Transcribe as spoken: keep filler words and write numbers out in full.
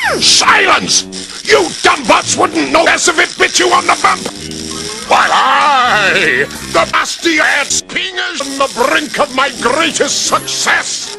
Silence! You dumbbutts wouldn't know less if it bit you on the bump! While I, the nasty ass pingers, on the brink of my greatest success!